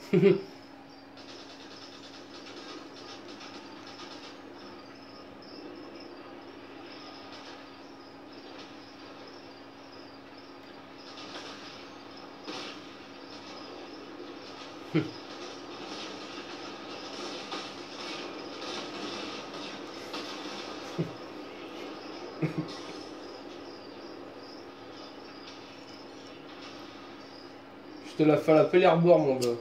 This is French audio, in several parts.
Je te la fais à la pelle à reboire, mon gars.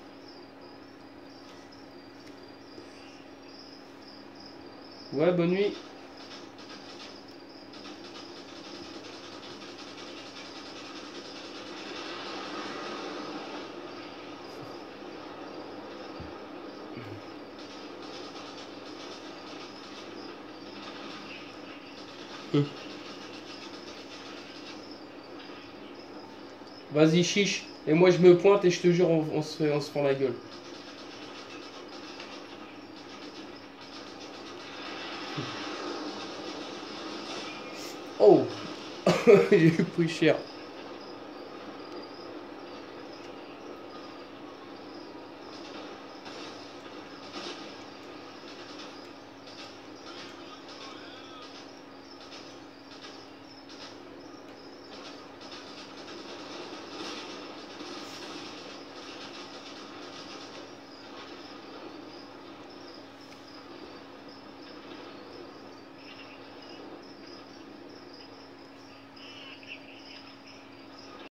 Ouais, bonne nuit. Vas-y, chiche. Et moi, je me pointe et je te jure, on se prend la gueule. Oh. J'ai pris cher.